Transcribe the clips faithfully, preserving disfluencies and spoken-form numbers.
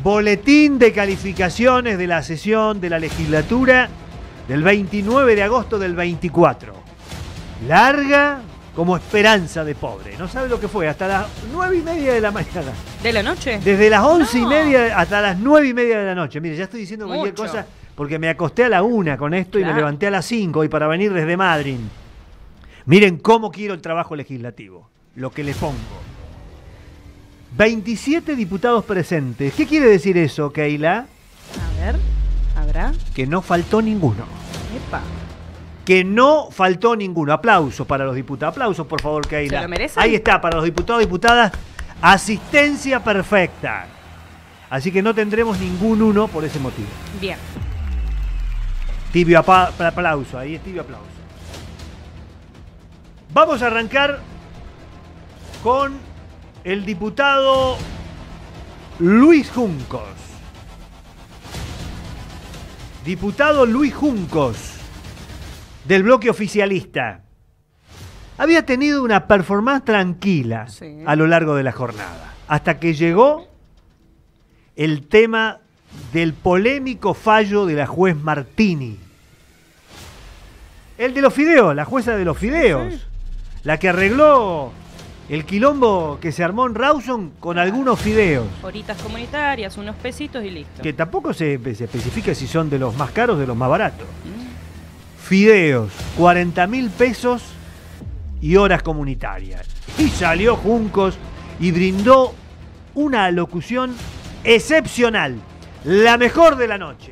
Boletín de calificaciones de la sesión de la legislatura del veintinueve de agosto del veinticuatro. Larga como esperanza de pobre. No sabe lo que fue, hasta las nueve y media de la mañana. ¿De la noche? Desde las once No. y media hasta las nueve y media de la noche. Mire, ya estoy diciendo cualquier Mucho. cosa porque me acosté a la una con esto y Claro. me levanté a las cinco y para venir desde Madrid. Miren cómo quiero el trabajo legislativo, lo que le pongo. veintisiete diputados presentes. ¿Qué quiere decir eso, Keila? A ver, ¿habrá? Que no faltó ninguno. Epa. Que no faltó ninguno. Aplausos para los diputados. Aplausos, por favor, Keila. ¿Se lo merecen? Ahí está, para los diputados y diputadas, asistencia perfecta. Así que no tendremos ningún uno por ese motivo. Bien. Tibio apa- aplauso, ahí es tibio aplauso. Vamos a arrancar con el diputado Luis Juncos. Diputado Luis Juncos, del bloque oficialista. Había tenido una performance tranquila Sí. a lo largo de la jornada, hasta que llegó el tema del polémico fallo de la juez Martini. El de los fideos, la jueza de los fideos. Sí. La que arregló el quilombo que se armó en Rawson con algunos fideos. Horitas comunitarias, unos pesitos y listo. Que tampoco se, se especifica si son de los más caros o de los más baratos. Mm. Fideos, cuarenta mil pesos y horas comunitarias. Y salió Juncos y brindó una alocución excepcional. La mejor de la noche.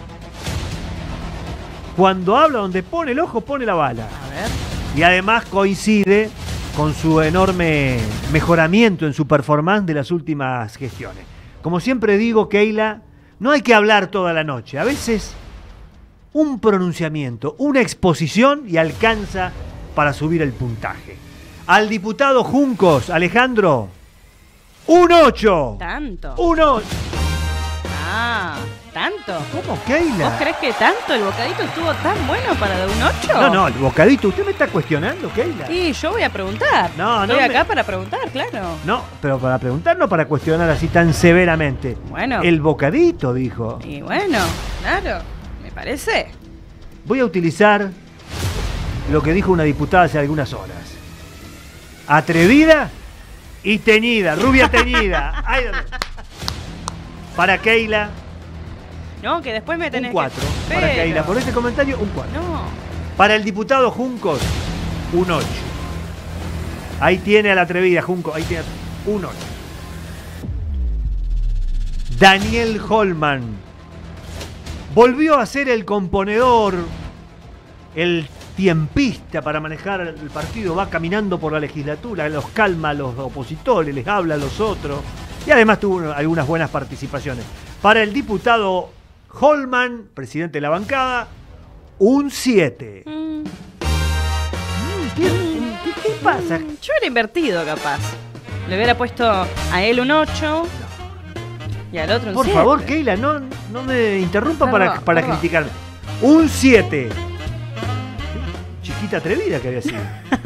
Cuando habla, donde pone el ojo, pone la bala. A ver. Y además coincide con su enorme mejoramiento en su performance de las últimas gestiones. Como siempre digo, Keila, no hay que hablar toda la noche. A veces un pronunciamiento, una exposición y alcanza para subir el puntaje. Al diputado Juncos, Alejandro, un ocho. ¿Tanto? Un ocho. Ah, ¿tanto? ¿Cómo, Keila? ¿Vos crees que tanto? ¿El bocadito estuvo tan bueno para de un ocho? No, no, el bocadito. ¿Usted me está cuestionando, Keila? Y yo voy a preguntar. No, no Estoy me- acá para preguntar, claro. No, pero para preguntar, no para cuestionar así tan severamente. Bueno. El bocadito, dijo. Y bueno, claro, me parece. Voy a utilizar lo que dijo una diputada hace algunas horas. Atrevida y teñida, rubia teñida. Ahí donde- Para Keila, No, que después me tenés un cuatro. que... Para Pero- Keila, por este comentario, un cuatro. No. Para el diputado Juncos, un ocho. Ahí tiene a la atrevida, Juncos, ahí tiene un ocho. Daniel Holman volvió a ser el componedor, el tiempista para manejar el partido, va caminando por la legislatura, los calma a los opositores, les habla a los otros y además tuvo algunas buenas participaciones. Para el diputado Holman, presidente de la bancada, un siete. Mm, ¿Qué, qué, qué pasa? yo era invertido, capaz. Le hubiera puesto a él un ocho y al otro un Por siete. favor, Keila, no, no me interrumpa para, Perdón, para perdón. criticarme. Un siete. Chiquita atrevida que había sido.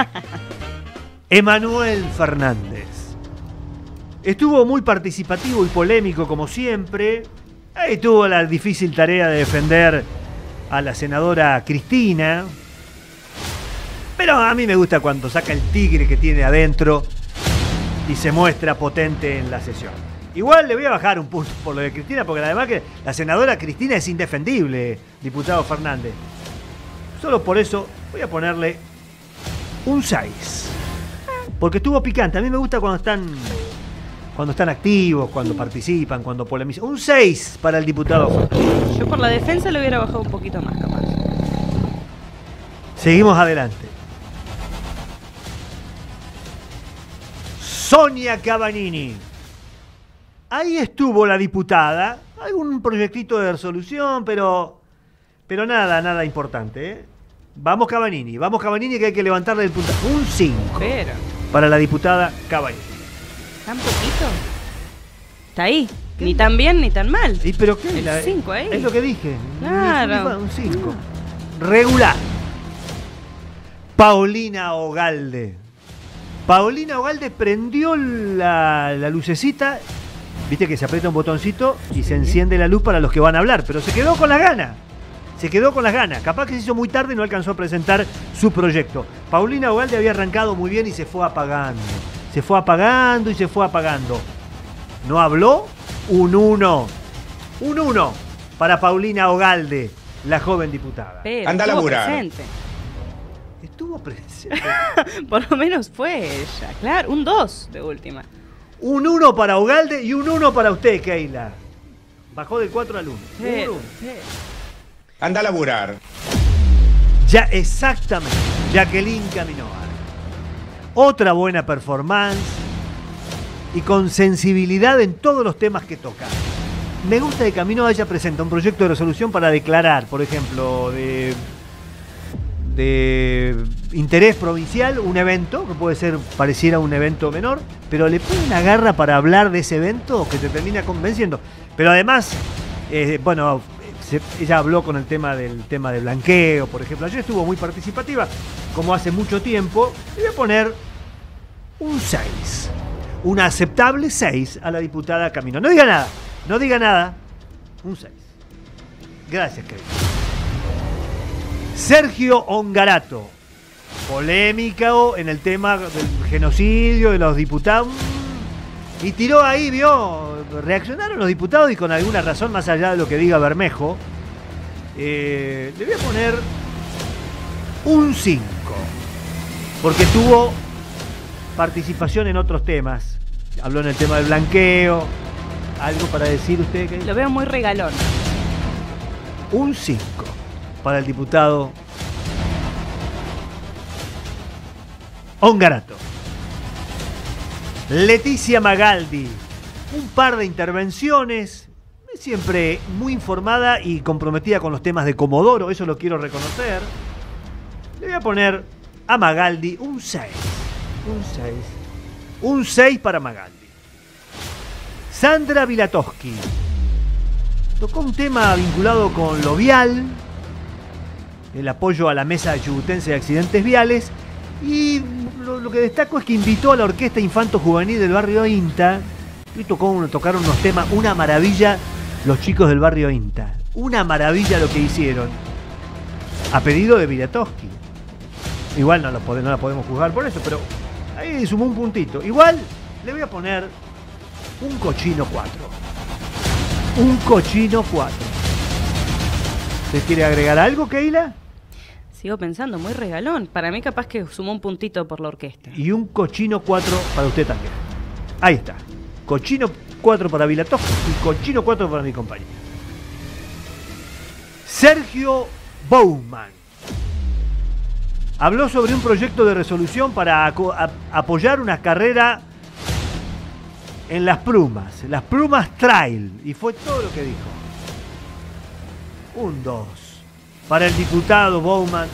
Emanuel Fernández. Estuvo muy participativo y polémico como siempre. Ahí tuvo la difícil tarea de defender a la senadora Cristina. Pero a mí me gusta cuando saca el tigre que tiene adentro y se muestra potente en la sesión. Igual le voy a bajar un punto por lo de Cristina, porque además que la senadora Cristina es indefendible, diputado Fernández. Solo por eso voy a ponerle un seis. Porque estuvo picante. A mí me gusta cuando están cuando están activos, cuando participan, cuando polemizan. Un seis para el diputado Fernández. Yo por la defensa le hubiera bajado un poquito más, capaz. Seguimos adelante. Sonia Cabanini. Ahí estuvo la diputada. Algún proyectito de resolución, pero pero nada, nada importante, ¿eh? Vamos Cabanini, vamos Cabanini, que hay que levantarle el puntaje. Un cinco Pero, para la diputada Cabanini. ¿tan poquito? Está ahí. Ni tan bien ni tan mal. ¿Y pero qué? El La- cinco ahí. Es lo que dije. Claro. Un cinco. Regular. Paulina Ogalde. Paulina Ogalde prendió la, la lucecita Viste que se aprieta un botoncito y se enciende la luz para los que van a hablar, pero se quedó con las ganas. Se quedó con las ganas. Capaz que se hizo muy tarde y no alcanzó a presentar su proyecto. Paulina Ugalde había arrancado muy bien y se fue apagando. Se fue apagando y se fue apagando. ¿No habló? Un uno. Un uno para Paulina Ugalde, la joven diputada. Pero Anda a estuvo laburar. presente. Estuvo presente. Por lo menos fue ella, claro. Un dos de última. Un uno para Ugalde y un uno para usted, Keila. Bajó del cuatro al uno. Pero, Un uno. pero. Anda a laburar. Ya, exactamente. Jacqueline Caminoar. Otra buena performance y con sensibilidad en todos los temas que toca. Me gusta que Caminoa ella presenta un proyecto de resolución para declarar, por ejemplo, de, de interés provincial, un evento, que puede ser, pareciera un evento menor, pero le pone una garra para hablar de ese evento que te termina convenciendo. Pero además, eh, bueno, se, ella habló con el tema del tema del blanqueo, por ejemplo. Ayer estuvo muy participativa, como hace mucho tiempo. Le voy a poner un seis. Un aceptable seis a la diputada Camino. No diga nada, no diga nada. Un seis. Gracias, querido. Sergio Ongarato. Polémico en el tema del genocidio de los diputados. Y tiró ahí, vio, reaccionaron los diputados y con alguna razón, más allá de lo que diga Bermejo. Eh, le voy a poner un cinco. Porque tuvo participación en otros temas. Habló en el tema del blanqueo. ¿Algo para decir usted? Que Lo veo muy regalón. un cinco para el diputado Ongarato. Leticia Magaldi. Un par de intervenciones. Siempre muy informada y comprometida con los temas de Comodoro. Eso lo quiero reconocer. Le voy a poner a Magaldi un seis. Un seis. Un seis para Magaldi. Sandra Vilatowski. Tocó un tema vinculado con lo vial, el apoyo a la Mesa Chubutense de Accidentes Viales, y lo, lo que destaco es que invitó a la Orquesta Infanto Juvenil del barrio INTA, y tocó, tocaron unos temas, una maravilla los chicos del barrio INTA, una maravilla lo que hicieron, a pedido de Vilatowski. Igual no, lo pode, no la podemos juzgar por eso, pero ahí sumó un puntito. Igual le voy a poner un cochino cuatro. Un cochino cuatro. ¿Usted quiere agregar algo, Keila? Sigo pensando, muy regalón. Para mí capaz que sumó un puntito por la orquesta. Y un cochino cuatro para usted también. Ahí está. Cochino cuatro para Vilatowski y cochino cuatro para mi compañero. Sergio Bouman. Habló sobre un proyecto de resolución para aco- a- apoyar una carrera en Las Plumas, Las Plumas Trail, y fue todo lo que dijo. Un dos. Para el diputado Bouman,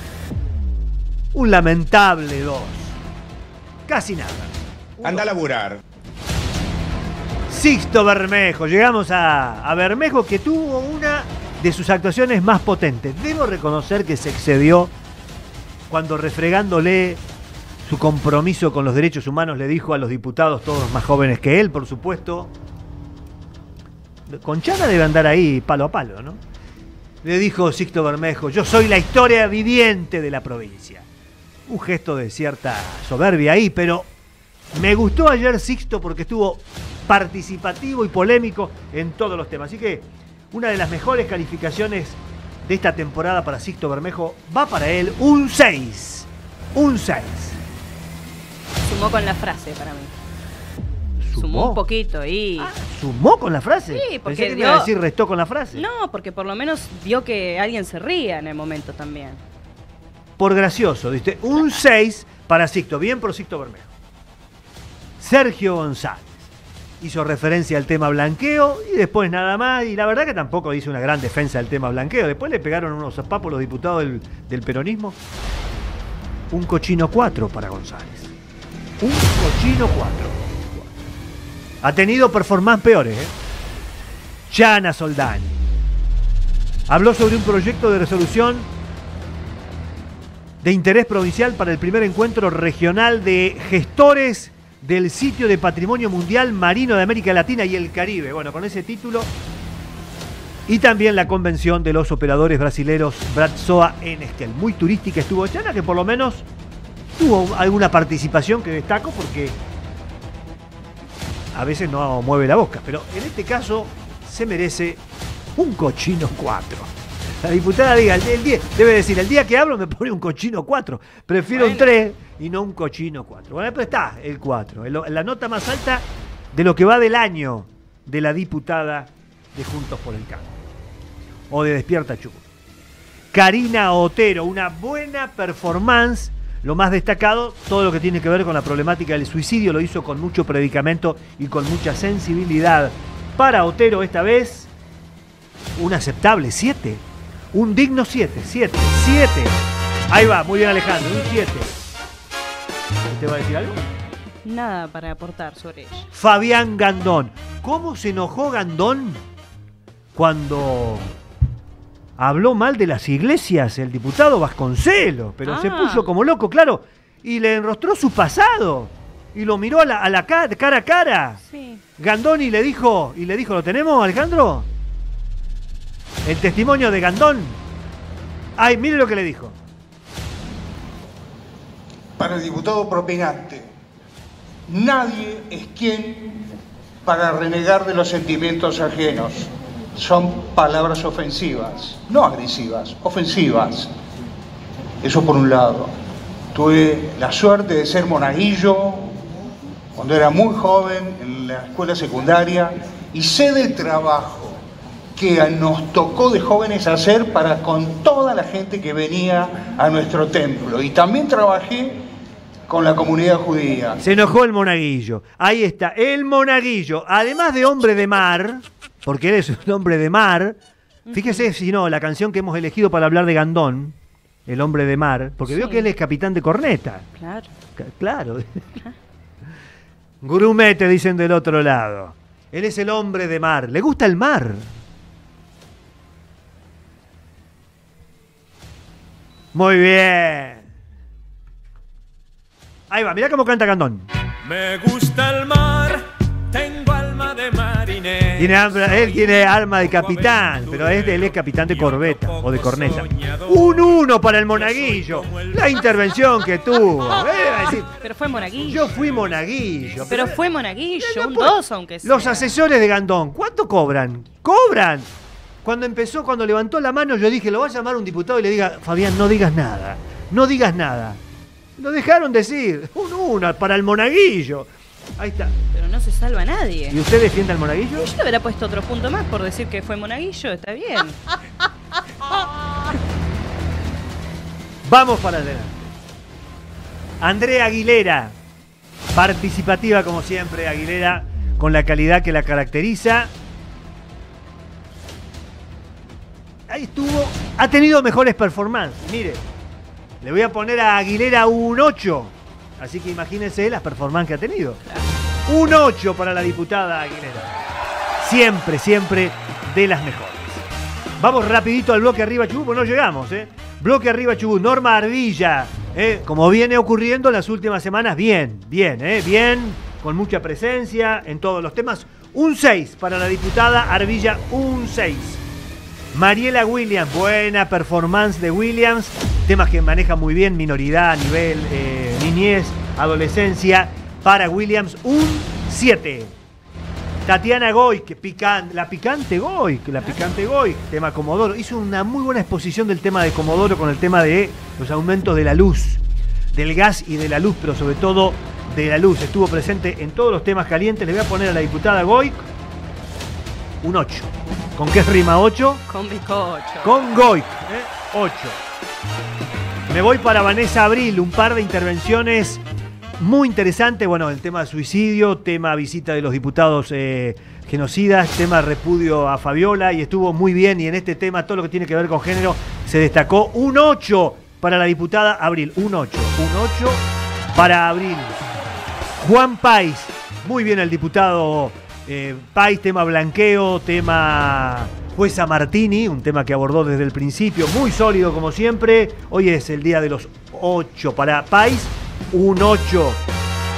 un lamentable dos. Casi nada. Un Anda a dos. laburar. Sixto Bermejo. Llegamos a, a Bermejo, que tuvo una de sus actuaciones más potentes. Debo reconocer que se excedió cuando, refregándole su compromiso con los derechos humanos, le dijo a los diputados, todos más jóvenes que él, por supuesto. Conchana debe andar ahí palo a palo, ¿no? Le dijo Sixto Bermejo: yo soy la historia viviente de la provincia. Un gesto de cierta soberbia ahí, pero me gustó ayer Sixto porque estuvo participativo y polémico en todos los temas. Así que una de las mejores calificaciones de esta temporada para Sixto Bermejo va para él, un seis. Un seis. Sumó con la frase para mí. ¿Sumó? Sumó un poquito y... Ah, ¿sumó con la frase? Sí, porque Pensé que me dio- iba a decir restó con la frase. No, porque por lo menos vio que alguien se ría en el momento también. Por gracioso, ¿viste? Un seis para Sixto. Bien por Sixto Bermejo. Sergio González. Hizo referencia al tema blanqueo y después nada más. Y la verdad que tampoco hizo una gran defensa del tema blanqueo. Después le pegaron unos zapapos los diputados del, del peronismo. Un cochino cuatro para González. Un cochino cuatro. Ha tenido performance peores, ¿eh? Chana Soldani. Habló sobre un proyecto de resolución de interés provincial para el primer encuentro regional de gestores del sitio de Patrimonio Mundial Marino de América Latina y el Caribe. Bueno, con ese título. Y también la convención de los operadores brasileros Bradsoa en Esquel. Muy turística estuvo Chana, que por lo menos tuvo alguna participación que destaco porque a veces no mueve la boca. Pero en este caso se merece un cochino cuatro. La diputada diga, el, el día, debe decir, el día que hablo me pone un cochino cuatro. Prefiero bueno. un tres y no un cochino cuatro. Bueno, pero está el cuatro. La nota más alta de lo que va del año de la diputada de Juntos por el Cambio. O de Despierta Chubut. Karina Otero, una buena performance. Lo más destacado, todo lo que tiene que ver con la problemática del suicidio, lo hizo con mucho predicamento y con mucha sensibilidad. Para Otero esta vez, un aceptable siete. Un digno siete, siete, siete. Ahí va, muy bien Alejandro, un siete. ¿Usted va a decir algo? Nada para aportar sobre ella. Fabián Gandón. ¿Cómo se enojó Gandón cuando habló mal de las iglesias el diputado Vasconcelos? Pero ah. se puso como loco, claro, y le enrostró su pasado. Y lo miró a la, a la cara, cara a cara. Sí. Gandón y le dijo, y le dijo, ¿lo tenemos, Alejandro? El testimonio de Gandón. Ay, mire lo que le dijo. Para el diputado propinante, nadie es quien para renegar de los sentimientos ajenos. Son palabras ofensivas, no agresivas, ofensivas. Eso por un lado. Tuve la suerte de ser monaguillo cuando era muy joven en la escuela secundaria y sé del trabajo que nos tocó de jóvenes hacer para con toda la gente que venía a nuestro templo. Y también trabajé con la comunidad judía. Se enojó el monaguillo. Ahí está, el monaguillo. Además de hombre de mar, porque él es un hombre de mar, fíjese si no, la canción que hemos elegido para hablar de Gandón, el hombre de mar, porque sí. Veo que él es capitán de corneta. Claro. C claro. Grumete, dicen del otro lado. Él es el hombre de mar. Le gusta el mar. Muy bien. Ahí va, mirá cómo canta Gandón. Me gusta el mar, tengo alma de marinero. Tiene alma, él tiene alma de capitán, pero es, él es capitán de corbeta o de corneta. Un uno para el monaguillo. La intervención que tuvo. Decir, pero fue monaguillo. Yo fui monaguillo. Pero, pero fue monaguillo, un dos aunque sea. Los asesores de Gandón, ¿cuánto cobran? ¡Cobran! Cuando empezó, cuando levantó la mano, yo dije, lo va a llamar un diputado y le diga, Fabián, no digas nada, no digas nada. Lo dejaron decir, un uno para el monaguillo. Ahí está. Pero no se salva a nadie. ¿Y usted defiende al monaguillo? Yo le hubiera puesto otro punto más por decir que fue monaguillo, está bien. Vamos para adelante. Andrea Aguilera, participativa como siempre, Aguilera, con la calidad que la caracteriza. Ahí estuvo, ha tenido mejores performances. Mire, le voy a poner a Aguilera un ocho. Así que imagínense las performances que ha tenido. Claro. Un ocho para la diputada Aguilera. Siempre, siempre de las mejores. Vamos rapidito al bloque arriba Chubut, pues no llegamos, ¿eh? Bloque arriba Chubut, Norma Ardilla. ¿eh? Como viene ocurriendo en las últimas semanas, bien, bien, ¿eh? Bien, con mucha presencia en todos los temas. Un seis para la diputada Ardilla, un seis. Mariela Williams, buena performance de Williams, temas que maneja muy bien, minoridad, nivel, eh, niñez, adolescencia, para Williams, un siete. Tatiana Goy, que pican, la picante Goy, la picante Goy, tema Comodoro, hizo una muy buena exposición del tema de Comodoro con el tema de los aumentos de la luz, del gas y de la luz, pero sobre todo de la luz, estuvo presente en todos los temas calientes. Le voy a poner a la diputada Goy un ocho. ¿Con qué rima ocho? Con bizcocho. Con Goy, ¿eh? ocho. Me voy para Vanessa Abril, un par de intervenciones muy interesantes. Bueno, el tema de suicidio, tema visita de los diputados eh, genocidas, tema repudio a Fabiola, y estuvo muy bien. Y en este tema, todo lo que tiene que ver con género, se destacó un ocho para la diputada Abril. Un ocho. Un ocho para Abril. Juan País, muy bien el diputado Eh, País, tema blanqueo, tema jueza Martini, un tema que abordó desde el principio, muy sólido como siempre. Hoy es el día de los ocho para País, un ocho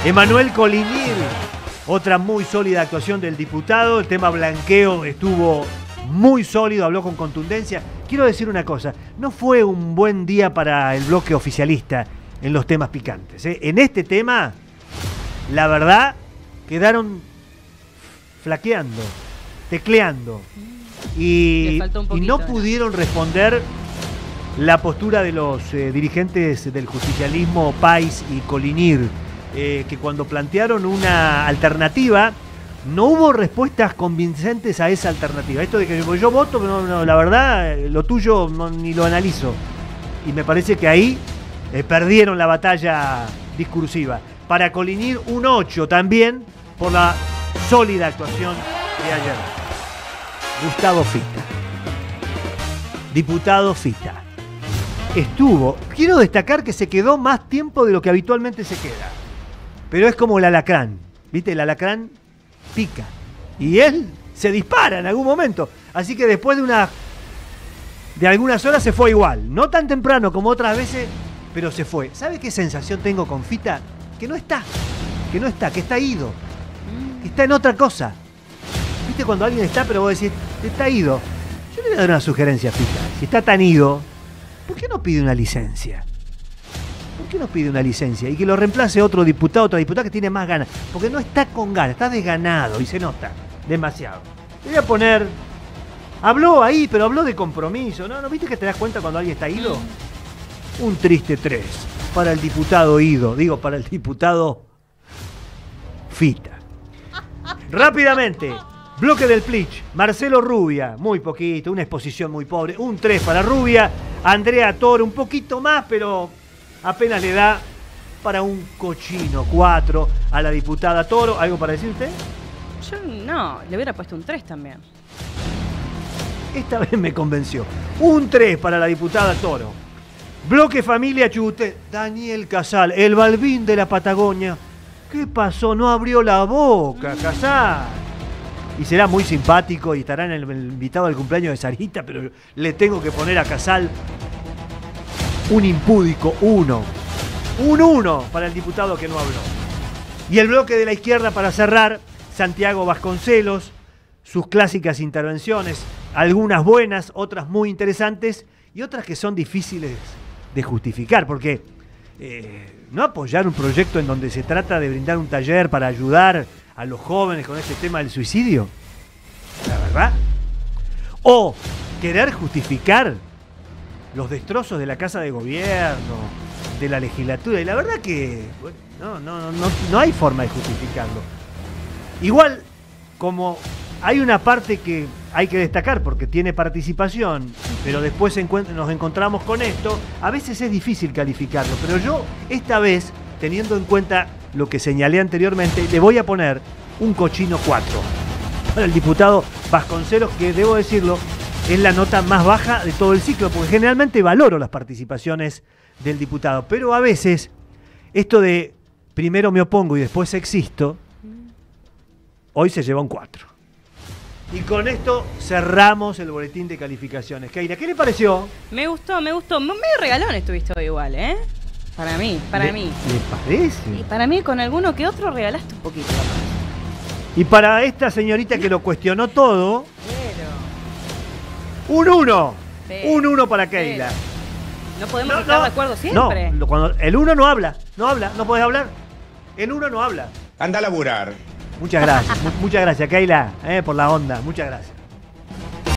Emanuel Colinir, otra muy sólida actuación del diputado. El tema blanqueo estuvo muy sólido, habló con contundencia. Quiero decir una cosa, no fue un buen día para el bloque oficialista en los temas picantes, ¿eh? En este tema, la verdad, quedaron flaqueando, tecleando. Y, poquito, y no pudieron responder la postura de los eh, dirigentes del justicialismo, País y Colinir, eh, que cuando plantearon una alternativa, no hubo respuestas convincentes a esa alternativa. Esto de que yo, yo voto, no, no, la verdad, lo tuyo no, ni lo analizo. Y me parece que ahí eh, perdieron la batalla discursiva. Para Colinir, un ocho también por la sólida actuación de ayer. Gustavo Fita, diputado Fita, estuvo, quiero destacar que se quedó más tiempo de lo que habitualmente se queda, pero es como el alacrán, ¿viste? El alacrán pica y él se dispara en algún momento, así que después de una de algunas horas se fue igual, no tan temprano como otras veces, pero se fue. ¿Sabe qué sensación tengo con Fita? Que no está, que no está, que está ido, que está en otra cosa. ¿Viste cuando alguien está, pero vos decís, está ido? Yo le voy a dar una sugerencia a Fita. Si está tan ido, ¿por qué no pide una licencia? ¿Por qué no pide una licencia? Y que lo reemplace otro diputado, otra diputada que tiene más ganas. Porque no está con ganas, está desganado y se nota demasiado. Le voy a poner... Habló ahí, pero habló de compromiso. ¿No, ¿No viste que te das cuenta cuando alguien está ido? Un triste tres para el diputado ido. Digo, para el diputado Fita. Rápidamente... Bloque del Plich, Marcelo Rubia, muy poquito, una exposición muy pobre, un tres para Rubia, Andrea Toro, un poquito más, pero apenas le da para un cochino, cuatro a la diputada Toro. ¿Algo para decir usted? Yo no, le hubiera puesto un tres también. Esta vez me convenció. Un tres para la diputada Toro. Bloque Familia Chute, Daniel Casal, el Balbín de la Patagonia. ¿Qué pasó? No abrió la boca, Casal. Y será muy simpático y estará en el, el invitado al cumpleaños de Sarita, pero le tengo que poner a Casal un impúdico uno. Un uno para el diputado que no habló. Y el bloque de la izquierda para cerrar, Santiago Vasconcelos, sus clásicas intervenciones, algunas buenas, otras muy interesantes y otras que son difíciles de justificar, porque eh, no apoyar un proyecto en donde se trata de brindar un taller para ayudar a los jóvenes con este tema del suicidio, la verdad, o querer justificar los destrozos de la Casa de Gobierno, de la legislatura, y la verdad que bueno, no, no, no, no hay forma de justificarlo. Igual, como hay una parte que hay que destacar porque tiene participación, pero después nos encontramos con esto, a veces es difícil calificarlo, pero yo esta vez, teniendo en cuenta lo que señalé anteriormente, le voy a poner un cochino cuatro para el diputado Vasconcelos, que debo decirlo, es la nota más baja de todo el ciclo, porque generalmente valoro las participaciones del diputado, pero a veces esto de primero me opongo y después existo, hoy se lleva un cuatro. Y con esto cerramos el boletín de calificaciones. Keila, ¿qué le pareció? Me gustó, me gustó. Medio regalón estuviste hoy igual, ¿eh? Para mí, para ¿Le, mí. ¿Le parece? Y para mí, con alguno que otro regalaste un poquito. Y para esta señorita que lo cuestionó todo, Pero... un uno. Pero, un uno para Keila. pero. No podemos No, estar no, de acuerdo siempre. No, cuando el uno no habla, no habla, no podés hablar. El uno no habla. Anda a laburar. Muchas gracias, muchas gracias, Keila, eh, por la onda. Muchas gracias.